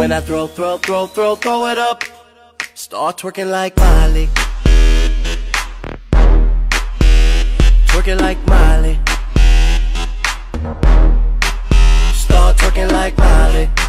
when I throw it up. Start twerking like Miley. Twerking like Miley. Start twerking like Miley.